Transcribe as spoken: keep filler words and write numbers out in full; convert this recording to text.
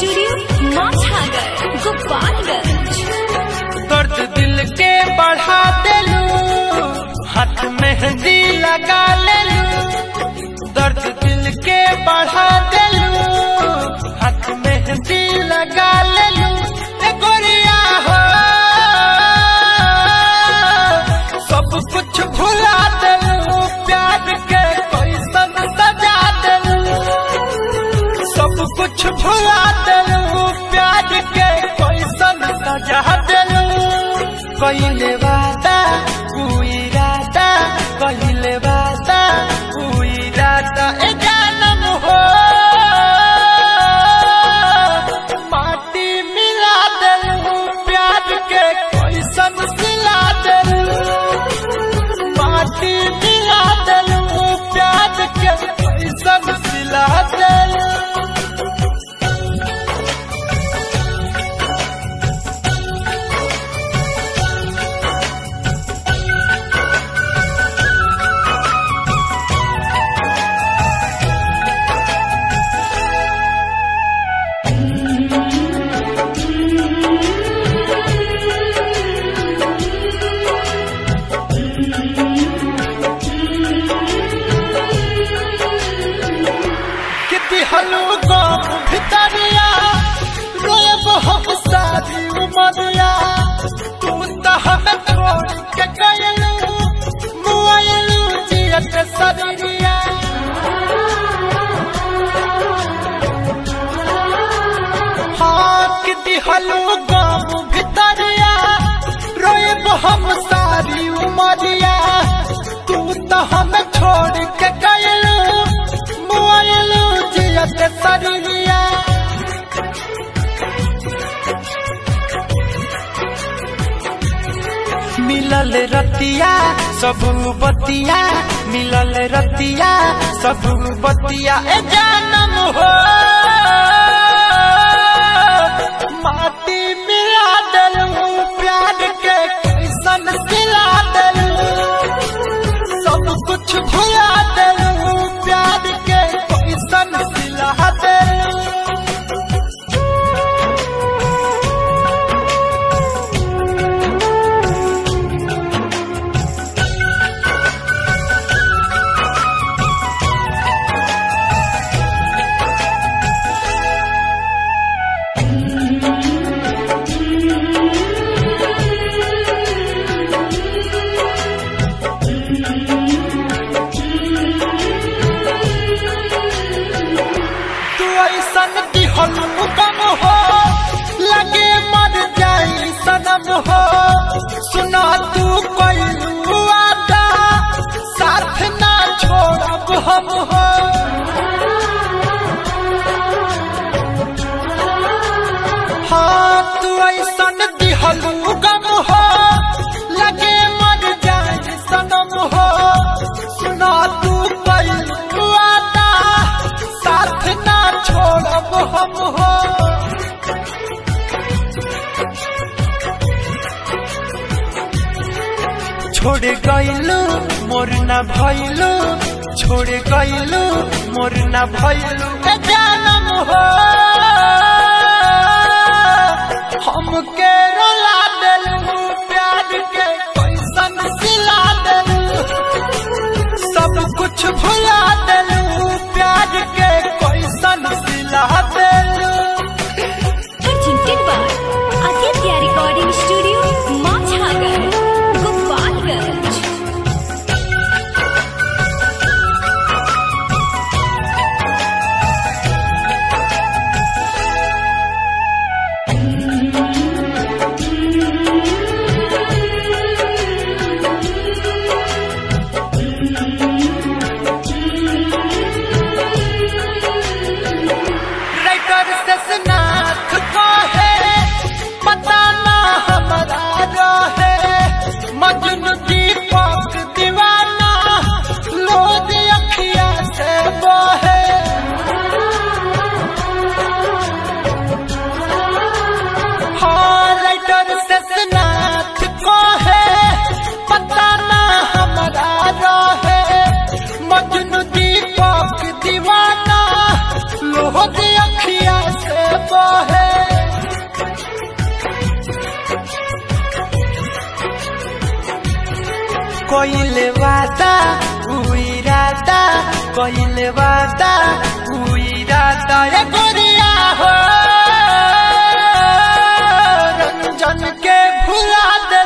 Studio Machhagar Gopalganj. दर्द दिल के बढ़ा देलू, हाथ मेहंदी लगा लेलू। दर्द दिल के बढ़ा देलू, हाथ मेहंदी लगा लेलू। ए गोरिया हो सब कुछ भुला देलू, प्यार के कैसन सजा देलू। सब कुछ भुला देलू, प्यार के कैसन सजा देलू। कइले वादा तू इरादा, कइले वादा तू इरादा। ए जानम हो माटी मिला देलू, प्यार के कैसन सिला देलू। माटी मिला देलू, प्यार के कैसन सिला देलू। हलू गाँव भितरिया रोब हम सारी उमरिया। तू तो हमें छोड़ के गयलू, मुआयलू जियत शरीरिया। हाँ कि हलू गाँव भितरिया रोब हम सारी उमरिया। तू तो हमें छोड़ के गयलू, मुआयलू सरिया। मिलल रतिया सब बतिया, मिलल रतिया सब बतिया। ए जानम हो माटी मिला देलू, प्यार के कैसन सिला देलू। सब कुछ भुला देलू, प्यार के कैसन सिला देलू। ऐसन दिहल गम हो लगे मर जाई सनम हो। सुना तू कइलू वादा, साथ ना छोड़ब हम हो। हाँ तू ऐसन दिहल गम हो लगे मर जाई सनम हो। सुना तू कइलू वादा, साथ ना छोड़ब हम हो। छोड़ गइलू मोर ना भइलू, छोड़ गइलू मोर ना भइलू। ए जानम हो हमके रुला देलू, प्यार के कैसन सिला देलू। सब कुछ भुला देलू, प्यार के कैसन सिला देलू। presented by Aditya Recording Studio Machhagar Gopalganj. कइले वादा उ इरादा कइले वादा उ इरादा ए गोरिया हो रंजन के भुला दे